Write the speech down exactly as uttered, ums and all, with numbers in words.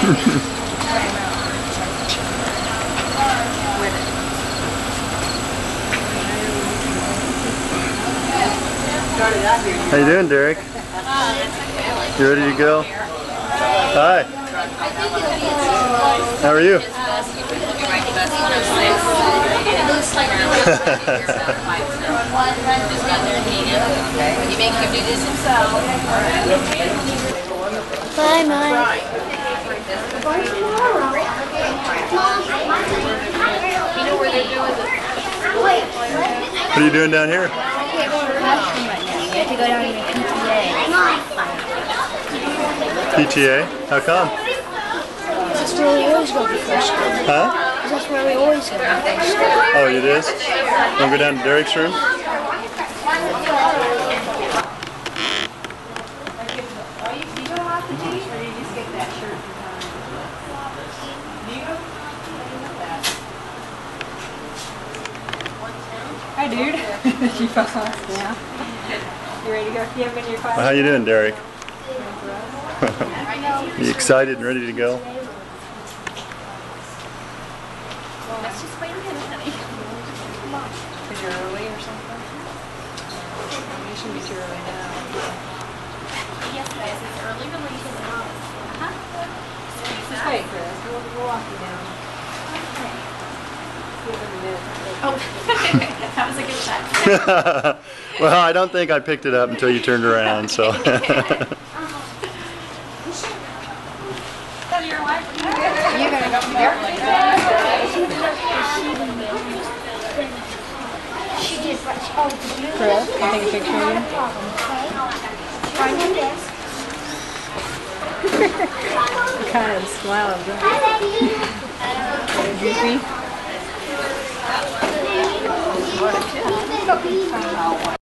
How you doing, Derek? You ready to go? Hi. How are you? You make him do this himself. Bye, Mike. You know where they're doing the... What are you doing down here? We have to go down to P T A. P T A? How come? That's where we always go before school. Huh? That's where we always go before school. Oh, it is? Want to go down to Derek's room? Hi, dude. You fell off now. You ready to go pee up in your class? Well, how you doing, Derek? You excited and ready to go? Let's just wait a minute, honey. Because you're early or something? You shouldn't be too early now. Yes, guys, it's early release. Uh-huh. Just wait, Chris. We'll, we'll walk you down. Give them a minute. Oh, that was a good shot. Well, I don't think I picked it up until you turned around, so. Your wife. You're going to go there? She did. Oh, Chris, can I take a picture of you? find your desk. What kind of smile is that? Goofy? Hi, Daddy.